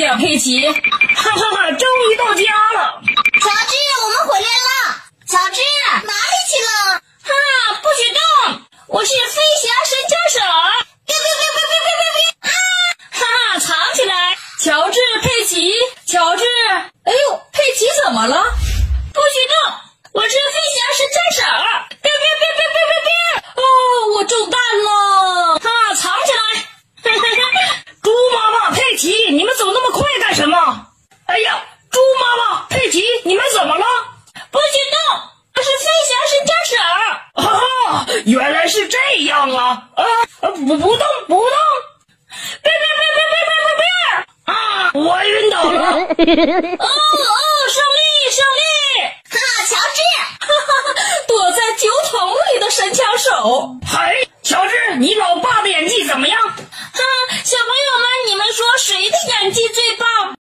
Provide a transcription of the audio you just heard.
点，佩奇。哈哈哈，终于到家了。 乔治，我们回来了。乔治，哪里去了？ 哈，不许动！我是飞侠神枪手。 别！啊！ 哈哈，藏起来！乔治，佩奇，乔治。哎呦，佩奇怎么了？不许动！我是飞侠神枪手。别！哦，我中弹了！哈，藏起来！猪妈妈，佩奇，你们走那么快干什么？哎呀，猪妈妈，佩奇，你们怎么了？不许动！我是飞侠神枪手。哈哈，原来是这样啊！不动！别！啊，我晕倒了！胜利！ 哈，乔治， 躲在酒桶里的神枪手。嘿，乔治，你老爸的演技怎么样？小朋友们，你们说谁的演技